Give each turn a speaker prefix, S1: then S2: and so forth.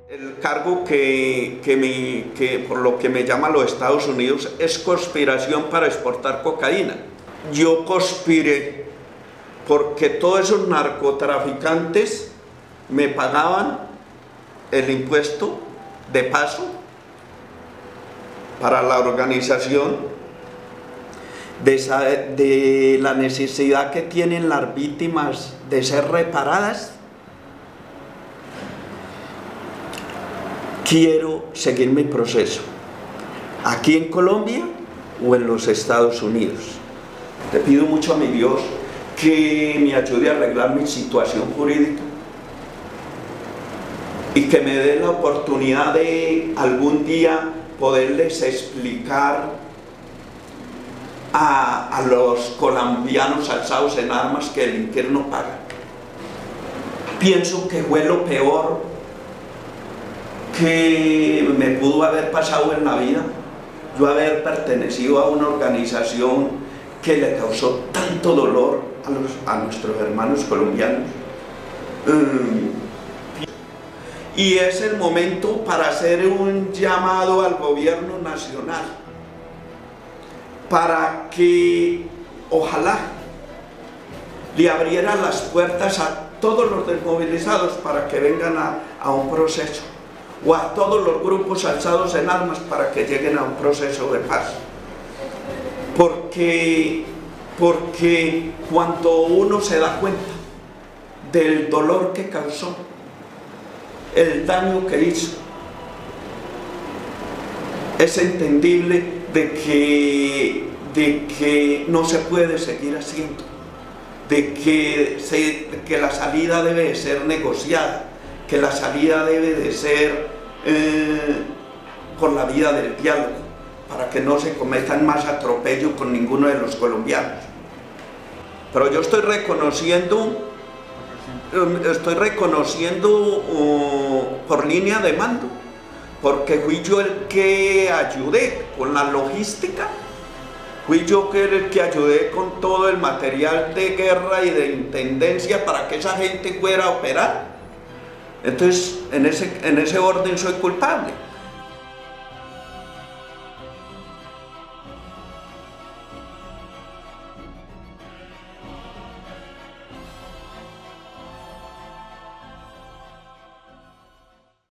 S1: El cargo que por lo que me llaman los Estados Unidos es conspiración para exportar cocaína. Yo conspiré porque todos esos narcotraficantes me pagaban el impuesto de paso para la organización de la necesidad que tienen las víctimas de ser reparadas. Quiero seguir mi proceso, aquí en Colombia o en los Estados Unidos. Le pido mucho a mi Dios que me ayude a arreglar mi situación jurídica y que me dé la oportunidad de algún día poderles explicar a los colombianos alzados en armas que el infierno paga. Pienso que fue lo peor que me pudo haber pasado en la vida, yo haber pertenecido a una organización que le causó tanto dolor a nuestros hermanos colombianos. Y es el momento para hacer un llamado al gobierno nacional para que ojalá le abriera las puertas a todos los desmovilizados para que vengan a un proceso, o a todos los grupos alzados en armas para que lleguen a un proceso de paz. Porque cuando uno se da cuenta del dolor que causó, el daño que hizo, es entendible de que no se puede seguir haciendo, de que la salida debe de ser negociada, que la salida debe de ser por la vía del diálogo, para que no se cometan más atropellos con ninguno de los colombianos. Pero yo estoy reconociendo por línea de mando, porque fui yo el que ayudé con la logística, fui yo el que ayudé con todo el material de guerra y de intendencia para que esa gente fuera a operar. Entonces, en ese orden soy culpable.